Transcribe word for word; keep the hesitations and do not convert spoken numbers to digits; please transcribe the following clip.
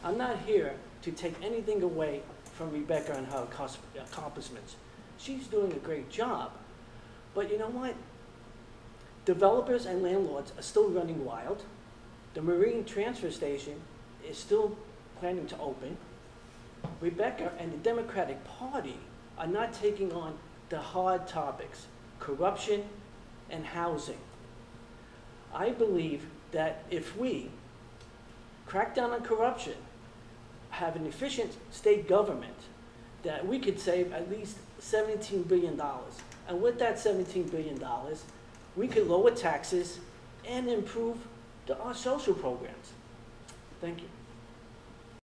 I'm not here to take anything away from Rebecca and her accomplishments. She's doing a great job. But you know what? Developers and landlords are still running wild. The Marine Transfer Station is still planning to open. Rebecca and the Democratic Party are not taking on the hard topics, corruption and housing. I believe that if we crack down on corruption, have an efficient state government, that we could save at least seventeen billion dollars. And with that seventeen billion dollars, we could lower taxes and improve the, our social programs. Thank you.